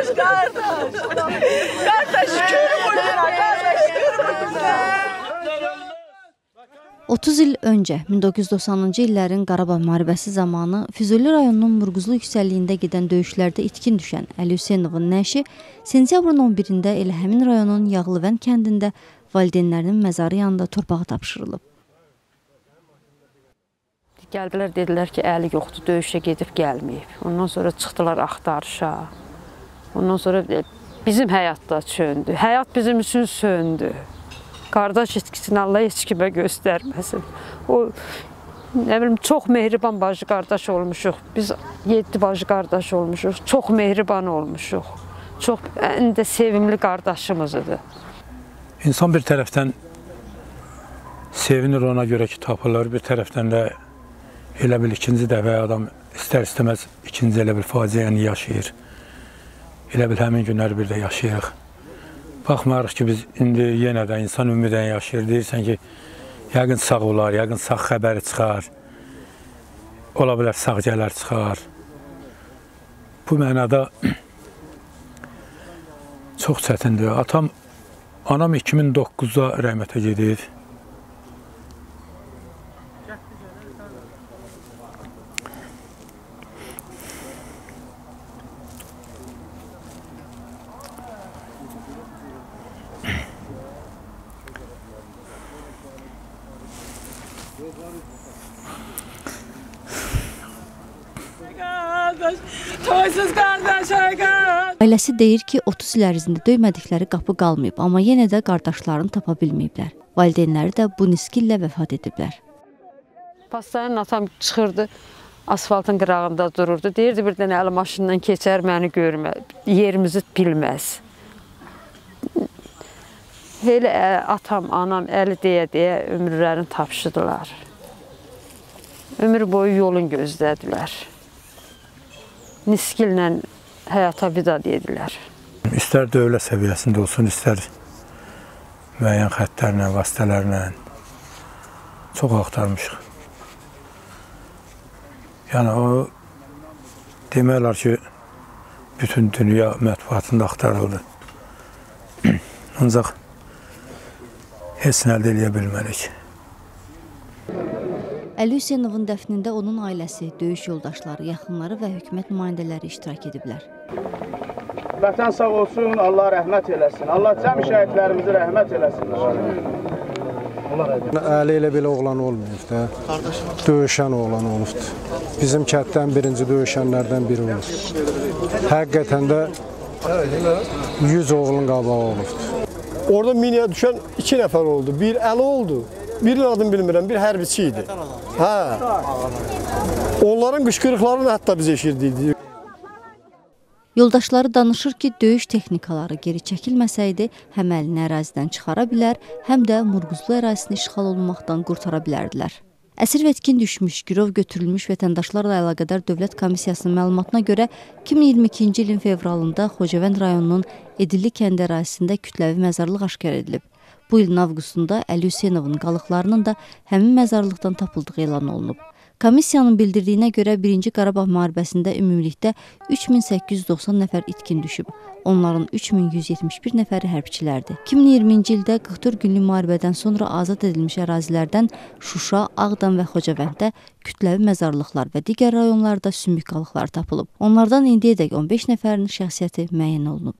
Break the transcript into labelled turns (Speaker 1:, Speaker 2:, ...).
Speaker 1: Kardeş, şükür buyurlar, kardeş, şükür buyurlar.
Speaker 2: 30 il öncə 1990-cı illərin Qarabağ müharibəsi zamanı Füzuli rayonunun Murquzlu yüksəlliyində gedən döyüşlərdə itkin düşən Əli Hüseynovun nəşi sentyabrın 11-də elə həmin rayonun Yağlıvənd kəndində valideynlərinin məzarı yanında torpağa tapşırılıb.
Speaker 3: Gəldilər, dedilər ki, əli yoxdur, döyüşə gedib gəlməyib. Ondan sonra çıxdılar axtarışa. Ondan sonra bizim həyatda söndü. Həyat bizim üçün söndü. Qardaş etkisini Allah heç kimə göstərməsin. O, nə bilim, çox mehriban bacı qardaş olmuşuq. Biz 7 bacı qardaş olmuşuq. Çox mehriban olmuşuq. Çox ən də sevimli qardaşımız idi.
Speaker 4: İnsan bir tərəfdən sevinir ona görə ki, tapılır. Bir tərəfdən də elə bil ikinci dəfə adam istər-istəməz ikinci elə bil faciəni yaşayır. Elə bil həmin günləri bir də yaşayırıq. Baxmayarıq ki, biz indi yenə də insan ümidən yaşayır. Deyirsən ki, yəqin sağ olar, yəqin sağ xəbəri çıxar. Ola bilər sağ gələr çıxar. Bu mənada çox çətindir. Anam 2009-da rəhmətə gedib.
Speaker 1: Toysuz qardaş,
Speaker 2: Ailəsi deyir ki, 30 il ərzində döymədikləri qapı qalmayıb, amma yenə də qardaşlarını tapa bilməyiblər. Valideynləri də bu niskillə vəfat ediblər.
Speaker 3: Pastayanın atam çıxırdı, asfaltın qırağında dururdu. Deyirdi, bir dənə əli maşından keçər, məni görməz, yerimizi bilməz. Elə atam, anam əli deyə ömürlərini tapşıdılar. Ömür boyu yolun gözlədilər. Niskillə həyata vida dedilər.
Speaker 4: İstər dövlət səviyyəsində olsun, istər müəyyən xəttlərlə, vasitələrlə çox axtarmışıq. Yəni o demək olar ki, bütün dünya mətbuatında axtarıldı. Ancaq heç nə əldə edə bilmədik.
Speaker 2: Əli Hüseynovun dəfnində onun ailəsi, döyüş yoldaşları, yaxınları və hökumət nümayəndələri iştirak ediblər.
Speaker 5: Vətən sağ olsun, Allah rəhmət eləsin. Allah cəm şəhidlərimizi rəhmət eləsin.
Speaker 6: Əli ilə belə oğlan olmayıb da, döyüşən oğlan olubdur. Bizim kətdən birinci döyüşənlərdən biri olub. Həqiqətən də 100 oğlun qabağı olubdur.
Speaker 7: Orada miniyə düşən 2 nəfər oldu. Bir Əli oldu. Birinin adını bilmirəm, bir hərbiçi idi. Onların qışqırıqlarını hətta biz eşirdik.
Speaker 2: Yoldaşları danışır ki, döyüş texnikaları geri çəkilməsəydi, həm əlini ərazidən çıxara bilər, həm də Murquzlu ərazisini işğal olunmaqdan qurtara bilərdilər. Əsir və itkin düşmüş, girov götürülmüş vətəndaşlarla əlaqədar Dövlət Komissiyasının məlumatına görə 2022-ci ilin fevralında Xocavənd rayonunun Edilli kəndi ərazisində kütləvi məzarlıq aşkar edilib. Bu ilin avqustunda Əli Hüseynovun qalıqlarının da həmin məzarlıqdan tapıldığı elan olunub. Komissiyanın bildirdiyinə görə 1-ci Qarabağ müharibəsində ümumilikdə 3890 nəfər itkin düşüb. Onların 3171 nəfəri hərbçilərdir. 2020-ci ildə 44 günlük müharibədən sonra azad edilmiş ərazilərdən Şuşa, Ağdam və Xocavənddə kütləvi məzarlıqlar və digər rayonlarda sümük qalıqlar tapılıb. Onlardan indiyədək 15 nəfərin şəxsiyyəti müəyyən olunub.